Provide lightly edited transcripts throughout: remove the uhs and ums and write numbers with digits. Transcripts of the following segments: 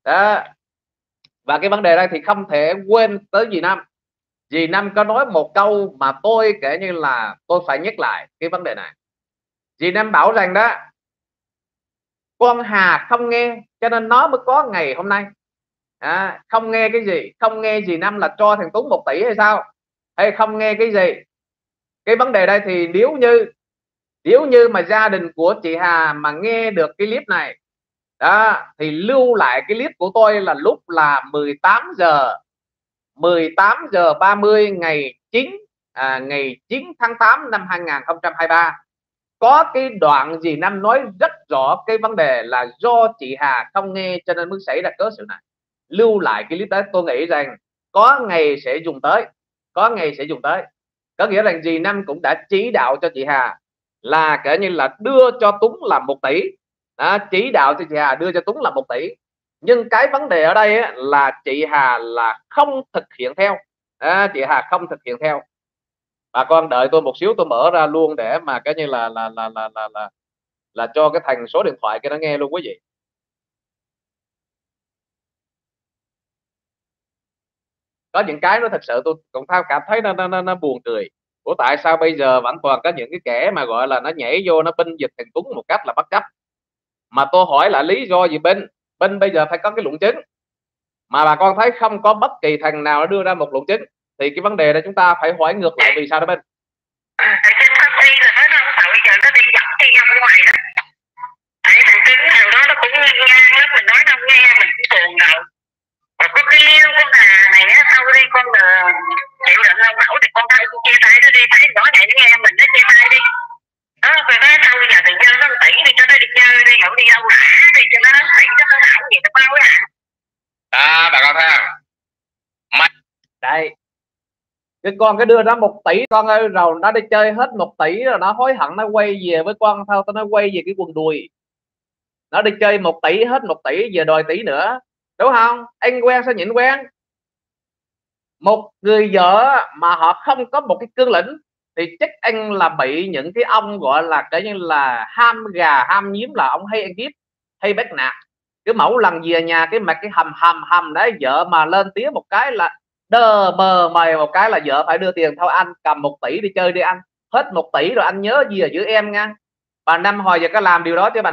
đó. Và cái vấn đề đây thì không thể quên tới dì Năm. Dì Năm có nói một câu mà tôi kể như là tôi phải nhắc lại cái vấn đề này. Dì Năm bảo rằng đó, con Hà không nghe cho nên nó mới có ngày hôm nay. Không nghe cái gì? Không nghe dì Năm là cho thằng Tuấn 1 tỷ hay sao? Hay không nghe cái gì? Cái vấn đề đây thì nếu như mà gia đình của chị Hà mà nghe được cái clip này đó, thì lưu lại cái clip của tôi là lúc là 18 giờ 30 ngày 9 tháng 8 năm 2023. Có cái đoạn dì Năm nói rất rõ cái vấn đề là do chị Hà không nghe cho nên mới xảy ra cớ sự này. Lưu lại cái clip đấy, tôi nghĩ rằng có ngày sẽ dùng tới, có nghĩa rằng dì Năm cũng đã chỉ đạo cho chị Hà là kể như là đưa cho Tuấn là 1 tỷ. Chỉ đạo cho chị Hà đưa cho Tuấn là 1 tỷ. Nhưng cái vấn đề ở đây á, là chị Hà là không thực hiện theo. Chị Hà không thực hiện theo. Bà con đợi tôi một xíu, tôi mở ra luôn để mà cái như là cho cái thành số điện thoại kia nó nghe luôn quý vị. Có những cái nó thật sự tôi cũng cảm thấy nó buồn cười. Của tại sao bây giờ vẫn toàn có những cái kẻ mà gọi là nó nhảy vô nó binh dịch thằng Tuấn một cách là bất chấp. Mà tôi hỏi là lý do gì bên bây giờ phải có cái luận chứng. Mà bà con thấy không có bất kỳ thằng nào đưa ra một luận chứng, thì cái vấn đề này chúng ta phải hỏi ngược lại vì sao đó bên. Tại trên taxi là nó đâu sợ bây giờ nó đi dọc đi ra ngoài đó. Tại thằng Tuấn nào đó nó cũng ngang lắm, mình nói đâu nghe mình cũng buồn đầu. Rồi có cái con Hà này á, sau đi con chịu đựng lâu mẫu thì con thay chia tay nó đi, thấy nhỏ này nó nghe mình nó chia tay đi. Đó, rồi nói sau giờ tự nhiên nó tỷ đi cho nó đi chơi đi, dẫu đi đâu đã đi cho nó tỷ cho nó hảo gì nó bao á. Bà con thấy không? Đây, cái con cái đưa nó 1 tỷ con ơi, rồi nó đi chơi hết 1 tỷ rồi nó hối hận nó quay về với con thôi, nó quay về cái quần đùi. Nó đi chơi 1 tỷ hết 1 tỷ giờ đòi tỷ nữa, đúng không? Anh quen sao nhịn quen. Một người vợ mà họ không có một cái cương lĩnh thì chắc anh là bị những cái ông gọi là cái như là ham gà ham nhím, là ông hay ăn hiếp hay bắt nạt. Cái mẫu lần về nhà cái mặt cái hầm đấy, vợ mà lên tiếng một cái là đờ bờ mày một cái là vợ phải đưa tiền thôi, anh cầm 1 tỷ đi chơi đi anh, hết 1 tỷ rồi anh nhớ gì ở giữa em nha. Bà Năm hồi giờ có làm điều đó chứ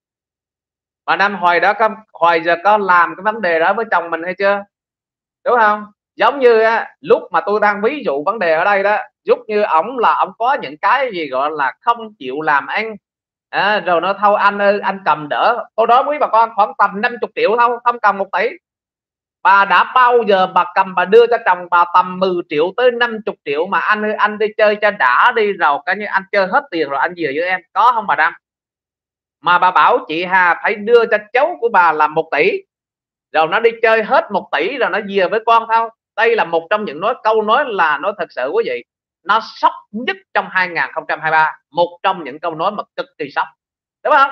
bà Năm hồi giờ có làm cái vấn đề đó với chồng mình hay chưa, đúng không? Giống như á, lúc mà tôi đang ví dụ vấn đề ở đây đó, giúp như ổng là ổng có những cái gì gọi là không chịu làm ăn, rồi nó thôi anh ơi anh cầm đỡ, tôi nói với bà con khoảng tầm 50 triệu thôi, không cầm 1 tỷ. Bà đã bao giờ bà cầm bà đưa cho chồng bà tầm 10 triệu tới 50 triệu mà anh ơi anh đi chơi cho đã đi, rồi cái như anh chơi hết tiền rồi anh về với em, có không bà Năm? Mà bà bảo chị Hà phải đưa cho cháu của bà là 1 tỷ, rồi nó đi chơi hết 1 tỷ rồi nó về với con thôi. Đây là một trong những câu nói là nói thật sự quý vị, nó sốc nhất trong 2023, một trong những câu nói mà cực kỳ sốc, đúng không?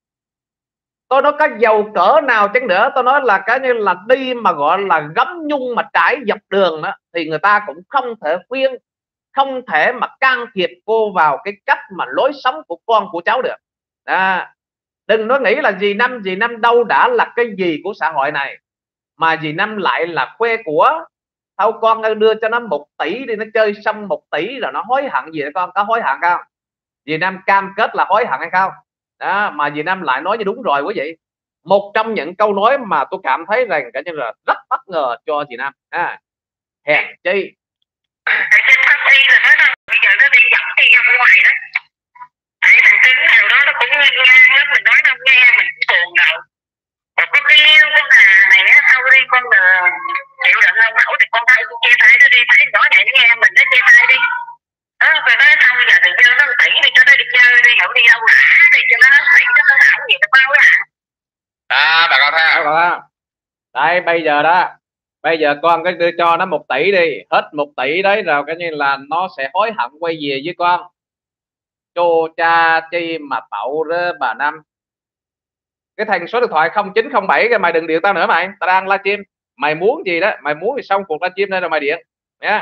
Tôi nói có giàu cỡ nào chăng nữa, tôi nói là cái như là đi mà gọi là gấm nhung mà trải dọc đường đó, thì người ta cũng không thể khuyên, không thể mà can thiệp cô vào cái cách mà lối sống của con của cháu được. Đừng nói nghĩ là dì Năm đâu đã là cái gì của xã hội này mà dì Năm lại là khoe của. Thôi con ơi đưa cho nó 1 tỷ đi, nó chơi xong 1 tỷ rồi nó hối hận gì đó, con có hối hận không? Dì Năm cam kết là hối hận hay không? Đó, mà dì Năm lại nói như đúng rồi quý vị. Một trong những câu nói mà tôi cảm thấy rằng cả như là rất bất ngờ cho dì Năm. Hèn chi tại trên taxi là nó đâu bây giờ nó đi dọc đi ra ngoài đó. Tại thằng Tuấn nào đó nó cũng ngang lắm, mình nói đâu nghe mình cũng buồn đầu. Rồi có cái con Hà này á, sau đi con chịu đựng lâu mẫu thì con thay chia tay nó đi, thấy nhỏ này nó nghe mình nó chia tay đi. Đó, rồi nói sau giờ tự nhiên nó tỷ đi cho nó đi chơi đi, dẫu đi đâu đã đi cho nó tỷ cho nó hảo gì nó bao á. Bà con thấy không? Đấy bây giờ con cái đưa cho nó 1 tỷ đi, hết 1 tỷ đấy rồi cái như là nó sẽ hối hận quay về với con. Chô cha chi mà tậu đó bà Năm. Cái thành số điện thoại 0907 cái mày đừng điện tao nữa mày, tao đang livestream. Mày muốn gì đó, mày muốn thì xong cuộc livestream đây rồi mày điện nha.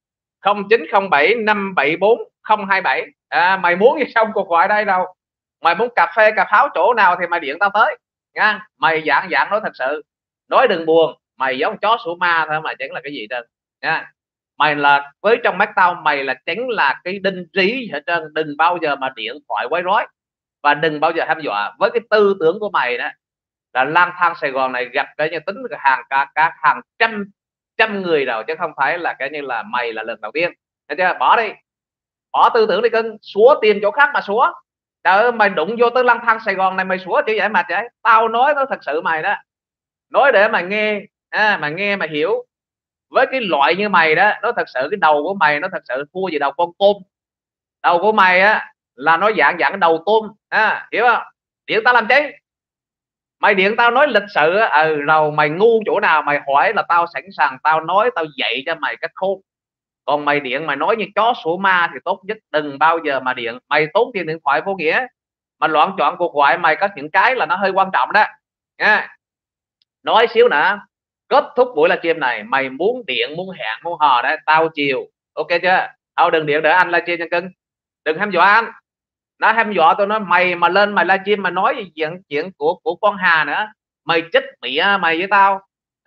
0907 574 027. Mày muốn gì xong cuộc gọi đây đâu. Mày muốn cà phê cà pháo chỗ nào thì mày điện tao tới nha. Mày dạng nói thật sự. nói đừng buồn, mày giống chó sủa ma thôi mà chẳng là cái gì đâu nha. Mày là với trong mắt tao mày là chẳng là cái đinh trí hết trơn. Đừng bao giờ mà điện thoại quấy rối và đừng bao giờ hăm dọa. Với cái tư tưởng của mày đó là lang thang Sài Gòn này gặp cái như tính cả hàng trăm người rồi, chứ không phải là cái như là mày là lần đầu tiên. Thấy chưa? Bỏ đi, bỏ tư tưởng đi cưng, xúa tìm chỗ khác mà xúa. Trời ơi, mày đụng vô tới lang thang Sài Gòn này mày xúa chỉ vậy mà vậy. Tao nói nó thật sự mày đó, nói để mà nghe mà nghe mà hiểu. Với cái loại như mày đó, nó thật sự cái đầu của mày nó thật sự thua gì đầu con tôm. Đầu của mày á là nó dạng đầu tôm, hiểu không? Điện tao làm chi? Mày điện tao nói lịch sự á, rồi mày ngu chỗ nào mày hỏi là tao sẵn sàng tao nói, tao dạy cho mày cách khôn. Còn mày điện mày nói như chó sủa ma thì tốt nhất đừng bao giờ mà điện. Mày tốn tiền điện thoại vô nghĩa mà loạn chọn cuộc gọi mày, có những cái là nó hơi quan trọng đó nha. Nói xíu nữa kết thúc buổi livestream này, mày muốn điện muốn hẹn muốn hò đấy tao chiều, ok chưa? Tao đừng điện để anh livestream cho cưng, đừng hăm dọa anh. Nó hăm dọa tôi nói mày mà lên mày livestream mà nói chuyện của con Hà nữa, mày chết mẹ mày với tao.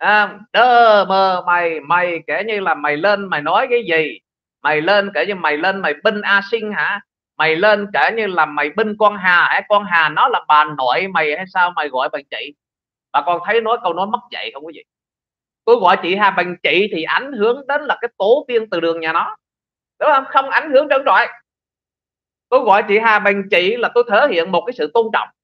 Đơ mơ mày kể như là mày lên mày nói cái gì, mày lên kể như mày lên mày binh A Sinh hả? Mày lên kể như là mày binh con Hà hả? Con Hà nó là bà nội mày hay sao mày gọi bằng chị? Bà con thấy nói câu nói mất dạy không quý vị? Tôi gọi chị Hà bằng chị thì ảnh hưởng đến là cái tổ tiên từ đường nhà nó, đúng không? Không ảnh hưởng trơn trọi. Tôi gọi chị Hà bằng chị là tôi thể hiện một cái sự tôn trọng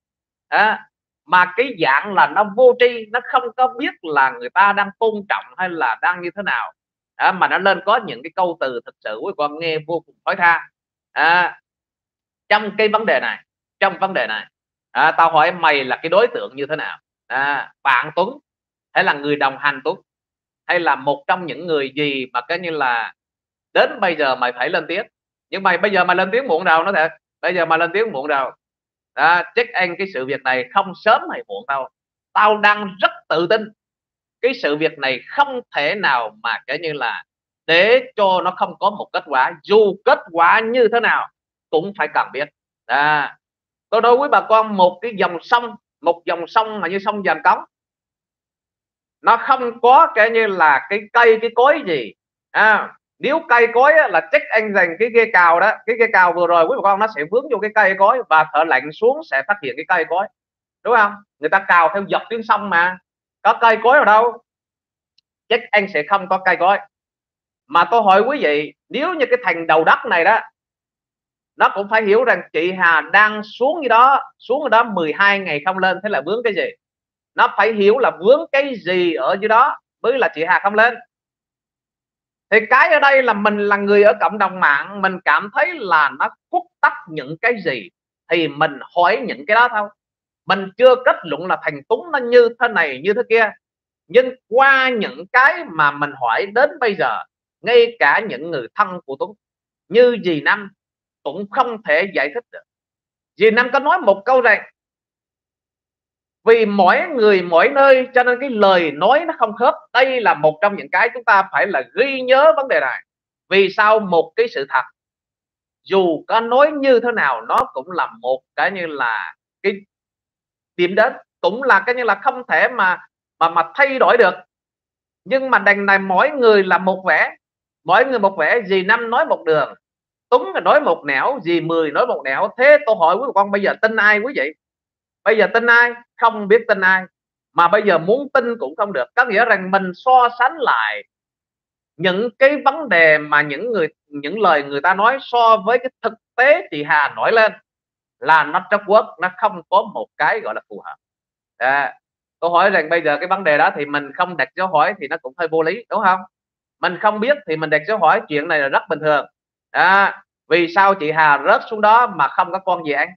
mà cái dạng là nó vô tri, nó không có biết là người ta đang tôn trọng hay là đang như thế nào mà nó lên có những cái câu từ thực sự với con nghe vô cùng thói tha. Trong cái vấn đề này tao hỏi mày là cái đối tượng như thế nào? Bạn Tuấn hay là người đồng hành Tuấn, hay là một trong những người gì mà cái như là đến bây giờ mày phải lên tiếng? Nhưng mày bây giờ mày lên tiếng muộn rồi, nói thật, bây giờ mày lên tiếng muộn rồi. Check anh cái sự việc này không sớm hay muộn đâu. Tao đang rất tự tin cái sự việc này không thể nào mà cái như là để cho nó không có một kết quả, dù kết quả như thế nào cũng phải cần biết. Tôi đối với bà con một dòng sông mà như sông Giàn Cống, nó không có cái như là cái cây cái cối gì. Nếu cây cối là chắc anh dành cái ghe cào đó, cái ghe cào vừa rồi quý bà con nó sẽ vướng vô cái cây cối và thợ lặn xuống sẽ phát hiện cái cây cối, đúng không? Người ta cào theo dọc tuyến sông mà có cây cối ở đâu? Chắc anh sẽ không có cây cối. Mà tôi hỏi quý vị, nếu như cái thành đầu đất này đó, nó cũng phải hiểu rằng chị Hà đang xuống ở đó 12 ngày không lên, thế là vướng cái gì? Nó phải hiểu là vướng cái gì ở dưới đó mới là chị Hà không lên. Thì cái ở đây là mình là người ở cộng đồng mạng, mình cảm thấy là nó khuất tất những cái gì thì mình hỏi những cái đó thôi. Mình chưa kết luận là thằng Tuấn nó như thế này như thế kia, nhưng qua những cái mà mình hỏi đến bây giờ, ngay cả những người thân của Tuấn như dì Năm cũng không thể giải thích được. Dì Năm có nói một câu rằng vì mỗi người mỗi nơi cho nên cái lời nói nó không khớp. Đây là một trong những cái chúng ta phải là ghi nhớ vấn đề này. Vì sao một cái sự thật dù có nói như thế nào nó cũng là một cái như là cái điểm đến, cũng là cái như là không thể mà thay đổi được. Nhưng mà đằng này mỗi người là một vẻ, mỗi người một vẻ. Dì Năm nói một đường, Tuấn nói một nẻo, dì Mười nói một nẻo. Thế tôi hỏi quý con bây giờ tin ai quý vị? Bây giờ tin ai? Không biết tin ai, mà bây giờ muốn tin cũng không được. Có nghĩa rằng mình so sánh lại những cái vấn đề mà những lời người ta nói so với cái thực tế chị Hà nổi lên là nó tróc quất, nó không có một cái gọi là phù hợp. Tôi hỏi rằng bây giờ cái vấn đề đó thì mình không đặt dấu hỏi thì nó cũng hơi vô lý, đúng không? Mình không biết thì mình đặt dấu hỏi, chuyện này là rất bình thường. Vì sao chị Hà rớt xuống đó mà không có con gì ăn?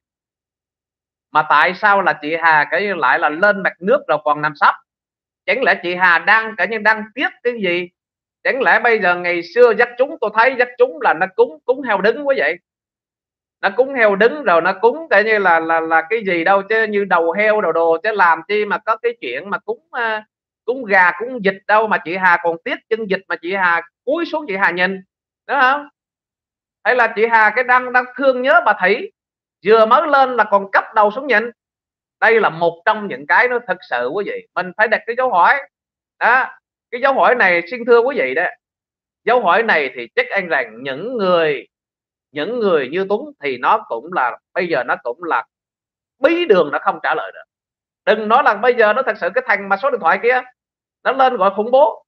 Mà tại sao là chị Hà cái lại là lên mặt nước rồi còn nằm sấp? Chẳng lẽ chị Hà đang tiếc cái gì? Chẳng lẽ bây giờ ngày xưa dắt chúng tôi thấy dắt chúng là nó cúng heo đứng quá vậy? Nó cúng heo đứng rồi nó cúng cái như là cái gì đâu chứ, như đầu heo đầu đồ chứ làm chi mà có cái chuyện mà cúng gà cúng vịt đâu mà chị Hà còn tiếc chân vịt mà chị Hà cúi xuống chị Hà nhìn, đúng không? Hay là chị Hà cái đang thương nhớ bà Thủy vừa mới lên là còn cắp đầu xuống nhìn, Đây là một trong những cái nó thực sự quý vị mình phải đặt cái dấu hỏi đó. Cái dấu hỏi này xin thưa quý vị đó, dấu hỏi này thì chắc ăn rằng những người như Tuấn thì nó cũng là bây giờ nó cũng là bí đường, nó không trả lời được. Đừng nói là bây giờ nó thật sự cái thằng mà số điện thoại kia nó lên gọi khủng bố,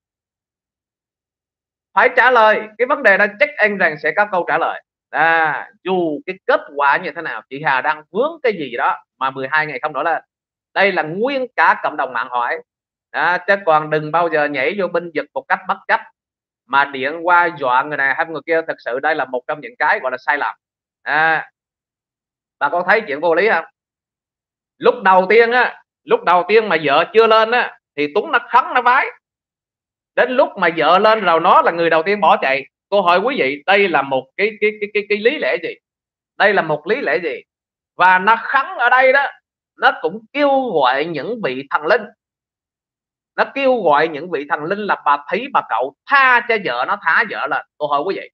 phải trả lời cái vấn đề đó, chắc ăn rằng sẽ có câu trả lời. Dù cái kết quả như thế nào, chị Hà đang vướng cái gì đó mà 12 ngày không nổi lên. Đây là nguyên cả cộng đồng mạng hỏi chứ còn đừng bao giờ nhảy vô binh vực một cách bất chấp mà điện qua dọa người này hay người kia. Thật sự đây là một trong những cái gọi là sai lầm. Bà con thấy chuyện vô lý không? Lúc đầu tiên mà vợ chưa lên á thì Tuấn nó khấn nó vái, đến lúc mà vợ lên rồi nó là người đầu tiên bỏ chạy. Tôi hỏi quý vị, đây là một cái lý lẽ gì? Đây là một lý lẽ gì? Và nó khấn ở đây đó, nó cũng kêu gọi những vị thần linh, nó kêu gọi những vị thần linh là bà Thí bà Cậu tha cho vợ nó, thả vợ lên. Tôi hỏi quý vị,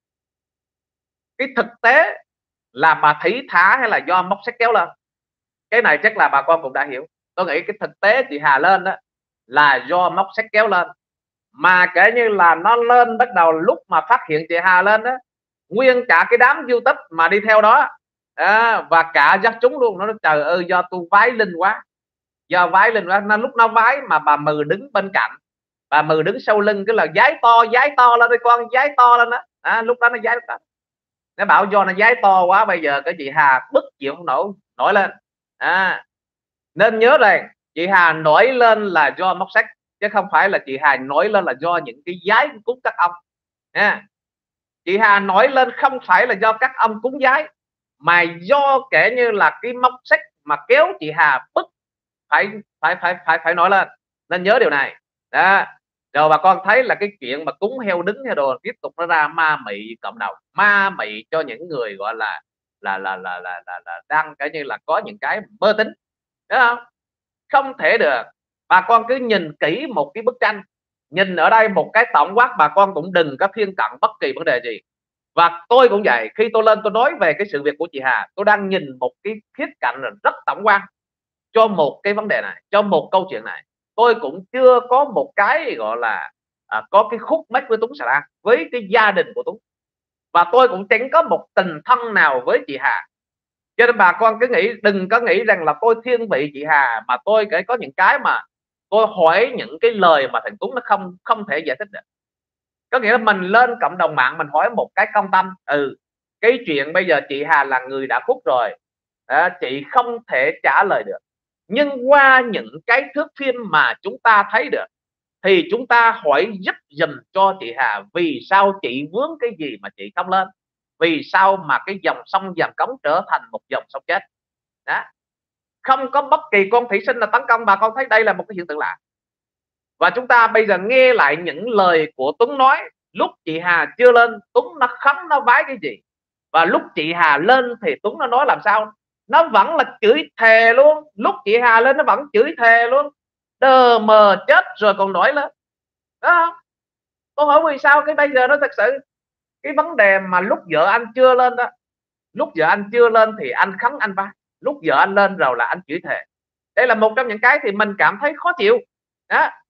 cái thực tế là bà Thí thả hay là do móc xích kéo lên? Cái này chắc là bà con cũng đã hiểu. Tôi nghĩ cái thực tế chị Hà lên đó là do móc xích kéo lên, mà kể như là nó lên bắt đầu lúc mà phát hiện chị Hà lên đó, nguyên cả cái đám YouTube mà đi theo đó và cả dân chúng luôn, nó nói trời ơi do tôi vái linh quá, do vái linh quá. Nên lúc nó vái mà bà Mừ đứng bên cạnh, bà Mừ đứng sau lưng, cái là giái to lên đi con, giái to lên đó. Lúc đó nó giái đó. Nó bảo do nó giái to quá bây giờ cái chị Hà bức chịu không nổi lên. Nên nhớ rằng chị Hà nổi lên là do móc sách, chứ không phải là chị Hà nổi lên là do những cái giái cúng các ông. Chị Hà nổi lên không phải là do các ông cúng giái, mà do kể như là cái móc sách mà kéo chị Hà bức phải nổi lên. Nên nhớ điều này đó. Rồi bà con thấy là cái chuyện mà cúng heo đứng heo đồ tiếp tục nó ra ma mị cộng đồng, ma mị cho những người gọi là đang kể như là có những cái mơ tín, đúng không? Không thể được. Bà con cứ nhìn kỹ một cái bức tranh, nhìn ở đây một cái tổng quát, bà con cũng đừng có thiên cận bất kỳ vấn đề gì. Và tôi cũng vậy, khi tôi lên tôi nói về cái sự việc của chị Hà, tôi đang nhìn một cái khía cạnh rất tổng quan cho một cái vấn đề này, cho một câu chuyện này. Tôi cũng chưa có một cái gọi là có cái khúc mắc với Tuấn Xà Lan, với cái gia đình của Tuấn, và tôi cũng chẳng có một tình thân nào với chị Hà. Cho nên bà con cứ nghĩ, đừng có nghĩ rằng là tôi thiên vị chị Hà, mà tôi có những cái mà tôi hỏi những cái lời mà thằng Tuấn nó không thể giải thích được. Có nghĩa là mình lên cộng đồng mạng mình hỏi một cái công tâm, cái chuyện bây giờ chị Hà là người đã khuất rồi, chị không thể trả lời được. Nhưng qua những cái thước phim mà chúng ta thấy được thì chúng ta hỏi giúp dùm cho chị Hà, vì sao chị vướng cái gì mà chị không lên, vì sao mà cái dòng sông Vàm Cống trở thành một dòng sông chết đó. Không có bất kỳ con thủy sinh nào tấn công. Bà con thấy đây là một cái hiện tượng lạ. Và chúng ta bây giờ nghe lại những lời của Tuấn nói, lúc chị Hà chưa lên Tuấn nó khấn nó vái cái gì, và lúc chị Hà lên thì Tuấn nó nói làm sao? Nó vẫn là chửi thề luôn. Lúc chị Hà lên nó vẫn chửi thề luôn, đờ mờ chết rồi còn nổi lên đó. Tôi hỏi vì sao cái bây giờ nó thật sự cái vấn đề mà lúc vợ anh chưa lên đó, lúc vợ anh chưa lên thì anh khấn anh vái, lúc vợ anh lên rồi là anh chửi thề. Đây là một trong những cái thì mình cảm thấy khó chịu đó.